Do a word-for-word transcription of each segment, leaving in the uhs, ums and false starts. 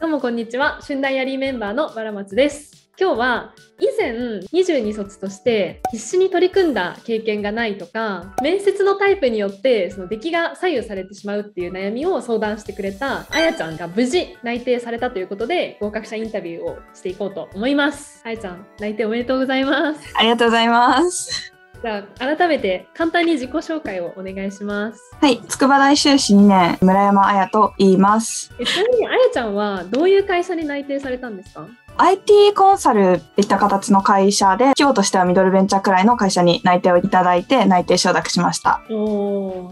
どうもこんにちは。春大ヤリーメンバーのバラマツです。今日は以前にじゅうに卒として必死に取り組んだ経験がないとか、面接のタイプによってその出来が左右されてしまうっていう悩みを相談してくれたあやちゃんが無事内定されたということで、合格者インタビューをしていこうと思います。あやちゃん、内定おめでとうございます。 ありがとうございます。 じゃあ改めて簡単に自己紹介をお願いします。 はい、筑波大修士にねん、村山あやと言います。 えちなみにあやちゃんはどういう会社に内定されたんですか？ アイティー コンサルっていった形の会社で、規模としてはミドルベンチャーくらいの会社に内定をいただいて内定承諾しました。 おー。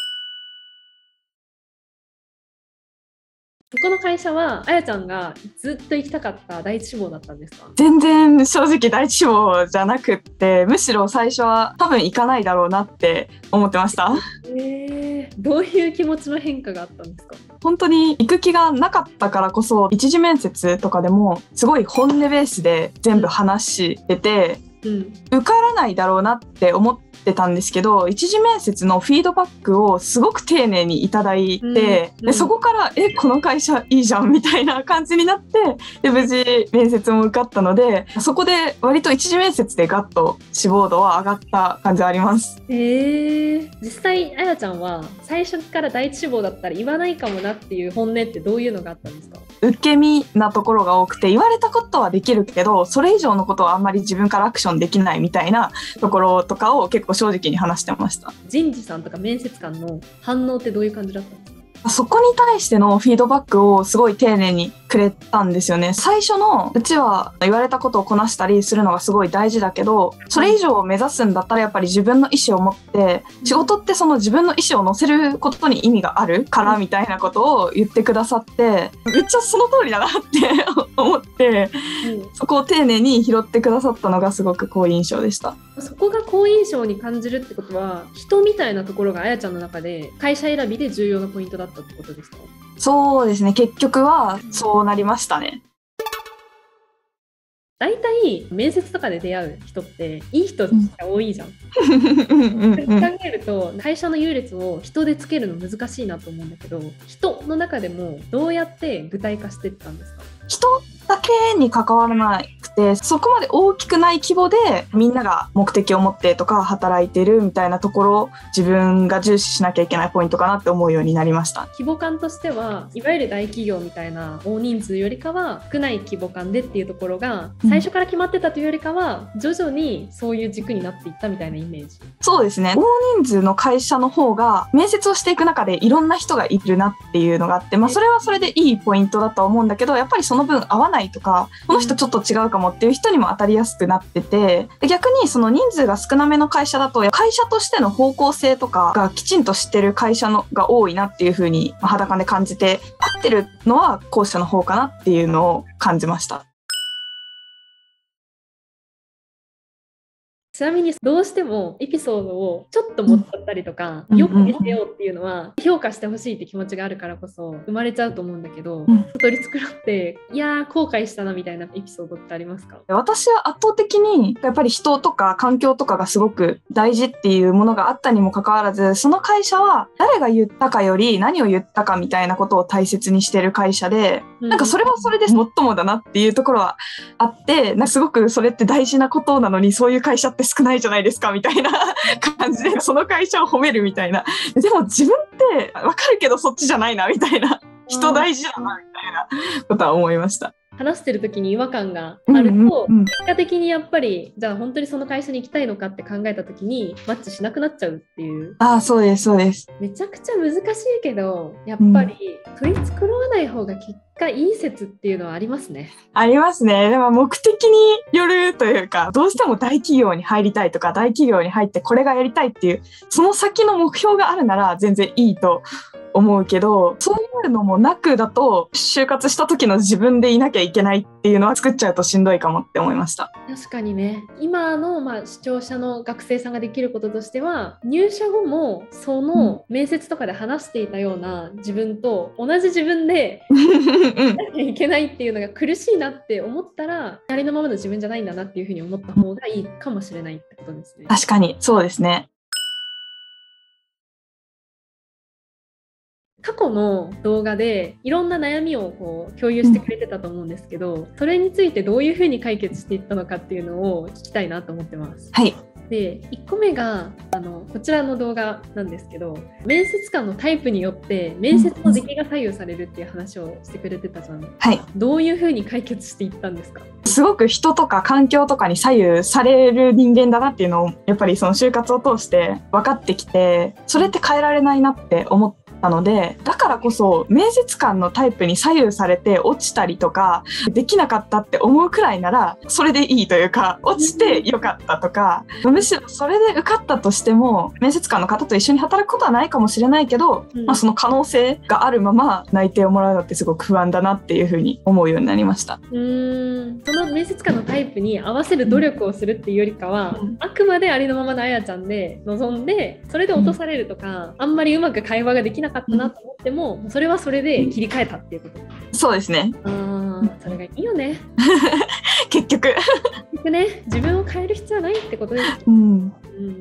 そこの会社はあやちゃんがずっと行きたかった第一志望だったんですか？ 全然正直第一志望じゃなくって、むしろ最初は多分行かないだろうなって思ってました。 えー、どういう気持ちの変化があったんですか？ 本当に行く気がなかったからこそ、一次面接とかでもすごい本音ベースで全部話してて、 うん、 受からないだろうなって思ってたんですけど、一次面接のフィードバックをすごく丁寧にいただいて、うん、でそこからえこの会社いいじゃんみたいな感じになって、で無事面接も受かったので、そこで割と一次面接でガッと志望度は上がった感じはあります。 えー、実際あやちゃんは最初から第一志望だったら言わないかもなっていう本音ってどういうのがあったんですか？ 受け身なところが多くて、言われたことはできるけどそれ以上のことはあんまり自分からアクションできないみたいなところとかを結構正直に話してました。 人事さんとか面接官の反応ってどういう感じだったんですか？ そこに対してのフィードバックをすごい丁寧にくれたんですよね。最初のうちは言われたことをこなしたりするのがすごい大事だけど、それ以上を目指すんだったらやっぱり自分の意思を持って、仕事ってその自分の意思を乗せることに意味があるからみたいなことを言ってくださって、めっちゃその通りだなって思って、うん、そこを丁寧に拾ってくださったのがすごく好印象でした。 そこが好印象に感じるってことは、人みたいなところがあやちゃんの中で会社選びで重要なポイントだったってことですか？ そうですね、結局はそうなりましたね。 だいたい面接とかで出会う人っていい人が多いじゃん。考えると会社の優劣を人でつけるの難しいなと思うんだけど、人の中でもどうやって具体化していったんですか？ 人だけに関わらなくて、そこまで大きくない規模でみんなが目的を持ってとか働いてるみたいなところを自分が重視しなきゃいけないポイントかなって思うようになりました。 規模感としてはいわゆる大企業みたいな大人数よりかは少ない規模感でっていうところが最初から決まってたというよりかは、徐々にそういう軸になっていったみたいなイメージ。 そうですね、大人数の会社の方が面接をしていく中でいろんな人がいるなっていうのがあって、まあ、それはそれでいいポイントだと思うんだけど、やっぱりその分合わないとか、この人ちょっと違うかもっていう人にも当たりやすくなってて、で逆にその人数が少なめの会社だと会社としての方向性とかがきちんと知ってる会社のが多いなっていう風に肌感で感じて、合ってるのは後者の方かなっていうのを感じました。 ちなみにどうしてもエピソードをちょっと持っちゃったりとか、うん、よく見せようっていうのは評価してほしいって気持ちがあるからこそ生まれちゃうと思うんだけど、うん、取り繕っていやー後悔したなみたいなエピソードってありますか？ 私は圧倒的にやっぱり人とか環境とかがすごく大事っていうものがあったにもかかわらず、その会社は誰が言ったかより何を言ったかみたいなことを大切にしてる会社で、うん、なんかそれはそれで最もだなっていうところはあって、なんかすごくそれって大事なことなのにそういう会社って少ないじゃないですかみたいな感じでその会社を褒めるみたいな。でも自分って分かるけどそっちじゃないなみたいな、人大事だなみたいなことは思いました。 話してる時に違和感があると、うんうんうん、結果的にやっぱりじゃあ本当にその会社に行きたいのかって考えた時にマッチしなくなっちゃうっていう。 ああ、そうですそうです。 めちゃくちゃ難しいけどやっぱり取り繕わない方が結果いい説っていうのはありますね。 ありますね。でも目的によるというか、どうしても大企業に入りたいとか大企業に入ってこれがやりたいっていうその先の目標があるなら全然いいと思うけど、そういうのもなくだと就活した時の自分でいなきゃいけないっていうのは作っちゃうとしんどいかもって思いました。 確かにね、今のまあ視聴者の学生さんができることとしては、入社後もその面接とかで話していたような自分と同じ自分でなきゃいけないっていうのが苦しいなって思ったら、ありのままの自分じゃないんだなっていうふうに思った方がいいかもしれないってことですね。 確かにそうですね。 過去の動画でいろんな悩みをこう共有してくれてたと思うんですけど、それについてどういうふうに解決していったのかっていうのを聞きたいなと思ってます。 はい。 でいっこめがあのこちらの動画なんですけど、面接官のタイプによって面接の出来が左右されるっていう話をしてくれてたじゃん。 はい。 どういうふうに解決していったんですか？ すごく人とか環境とかに左右される人間だなっていうのをやっぱりその就活を通して分かってきて、それって変えられないなって思ってなので、だからこそ面接官のタイプに左右されて落ちたりとかできなかったって思うくらいならそれでいいというか、落ちてよかったとか、むしろそれで受かったとしても面接官の方と一緒に働くことはないかもしれないけど、うん、まあ、その可能性があるまま内定をもらうのってすごく不安だなっていうふうに思うようになりました。 うーん、その面接官のタイプに合わせる努力をするっていうよりかは、うん、あくまでありのままのあやちゃんで臨んで、それで落とされるとか、うん、あんまりうまく会話ができなかったなと思っても、うん、それはそれで切り替えたっていうこと。 そうですね。 あ、それがいいよね結局結局ね、自分を変える必要はないってことです。 うん、うん、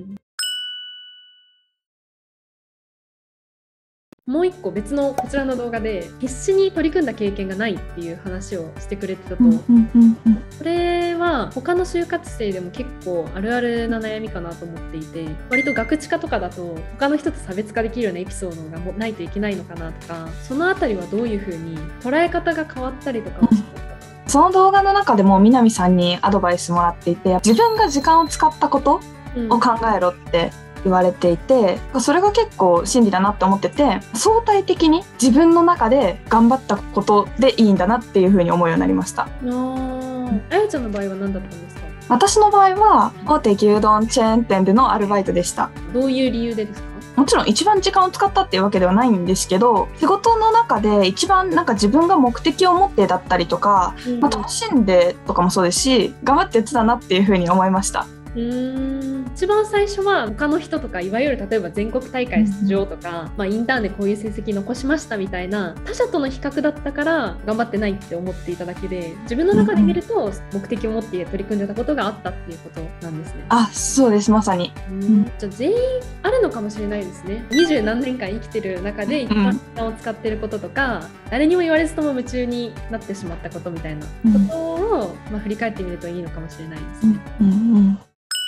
もう一個別のこちらの動画で必死に取り組んだ経験がないっていう話をしてくれてたと、うんうんうんうん、これは他の就活生でも結構あるあるな悩みかなと思っていて、割とガクチカとかだと他の人と差別化できるようなエピソードがないといけないのかなとか、そのあたりはどういうふうに捉え方が変わったりとかをしてた、 うん、その動画の中でも南さんにアドバイスもらっていて、自分が時間を使ったことを考えろって言われていて、それが結構真理だなって思ってて、相対的に自分の中で頑張ったことでいいんだなっていう風に思うようになりました。ああやちゃんの場合は何だったんですか？ 私の場合は大手牛丼チェーン店でのアルバイトでした。 どういう理由でですか？ もちろん一番時間を使ったっていうわけではないんですけど、仕事の中で一番なんか自分が目的を持ってだったりとか、うん、まあ、楽しんでとかもそうですし、頑張ってやってたなっていう風に思いました。 うーん、一番最初は他の人とか、いわゆる例えば全国大会出場とか、うん、まあ、インターンでこういう成績残しましたみたいな他者との比較だったから頑張ってないって思っていただけで、自分の中で見ると目的を持って取り組んでたことがあったっていうことなんですね。 あ、そうです、まさに。 うん、じゃあ全員あるのかもしれないですね。二十何年間生きてる中で一番時間を使ってることとか、うん、誰にも言われずとも夢中になってしまったことみたいなことを、まあ、振り返ってみるといいのかもしれないですね。 うんうんうん、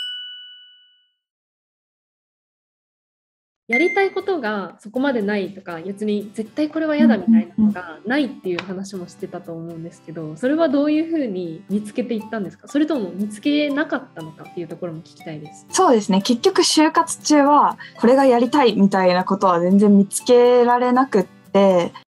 やりたいことがそこまでないとか、別に絶対これは嫌だみたいなのがないっていう話もしてたと思うんですけど、それはどういうふうに見つけていったんですか？それとも見つけなかったのかっていうところも聞きたいです。 そうですね、結局就活中はこれがやりたいみたいなことは全然見つけられなくって、